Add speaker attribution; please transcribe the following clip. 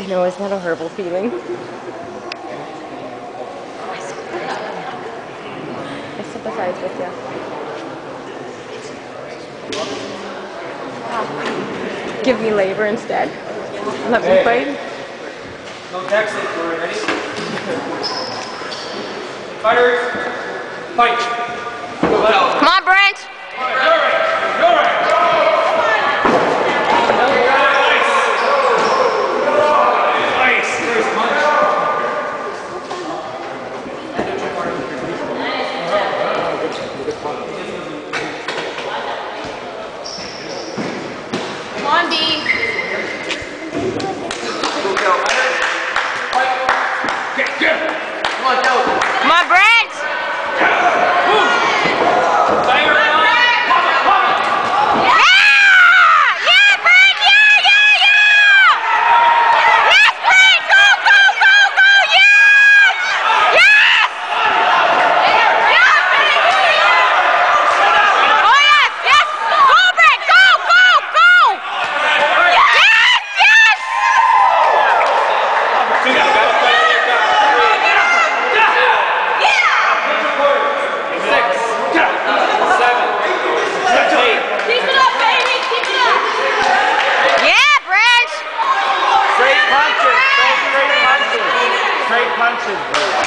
Speaker 1: I know, isn't that a horrible feeling? I sympathize with you. Give me labor instead. Let me fight.
Speaker 2: No texting, we're ready? Fighters, fight!
Speaker 1: Come on, Brent!
Speaker 2: You're right! Nice! First punch.
Speaker 1: Come on, B!
Speaker 2: Come on, go!
Speaker 1: Come on, Brent!
Speaker 2: Straight punches.